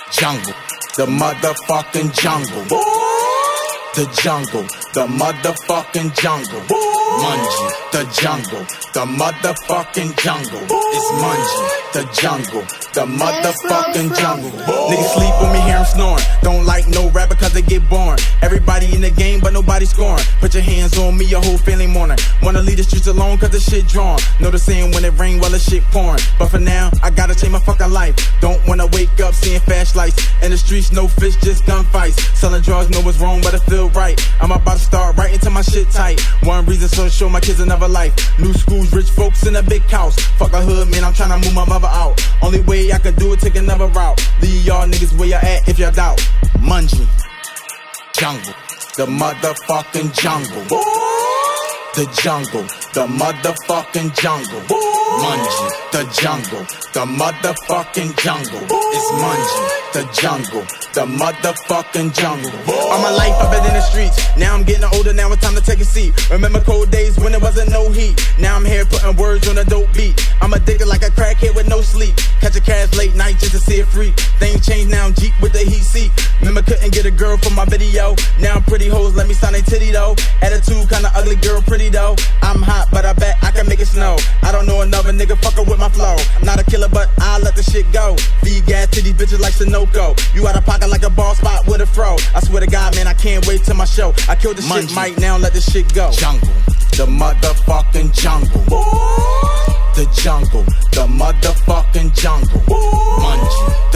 Jungle, the motherfucking jungle. The jungle, the motherfucking jungle. Mungie, the jungle, the motherfucking jungle. It's Mungie, the jungle, the motherfucking jungle. Niggas sleep when me hear them snoring. Don't like no rapper cause they get boring. Everybody in the game but nobody scoring. Put your hands on me, your whole family mourning. Wanna leave the streets alone cause the shit drawn. Know the saying when it rain while the shit pouring. But for now, I gotta change my fucking life. Don't wanna wake up seeing flash lights. In the streets, no fish, just gunfights. Selling drugs, know what's wrong but it feel right. I'm about to start writing till my shit tight. One reason so to show my kids another life. New schools, rich folks in a big house. Fuck a hood, man, I'm tryna move my mother out. Only way I can do it, take another route. Leave y'all niggas where y'all at if y'all doubt. Mungie, jungle, the motherfucking jungle. The jungle, the motherfucking jungle. Mungie, the jungle, the motherfucking jungle. It's Mungie, the jungle, the motherfucking jungle. All my life I've been in the streets. Now I'm getting older, now it's time to take a seat. Remember cold days when there wasn't no heat. Now I'm here putting words on a dope beat. I'm addicted like a crackhead with no sleep. Catch a cash late night just to see a freak. Things changed, now I'm Jeep with the heat seat. Remember couldn't get a girl for my video. Now I'm pretty hoes, let me sign a titty though. Attitude kinda ugly, girl pretty though. I'm hot, but I bet I can make it snow. I don't know another nigga fucking with my flow. I'm not a killer, but I let the shit go. Feed gas to these bitches like Sunoco. You out of pocket like a ball spot with a fro. I swear to God, man, I can't wait till my show. I killed the shit right now, let this shit go. Jungle, the motherfucking jungle. The jungle, the motherfucking jungle. Mungie.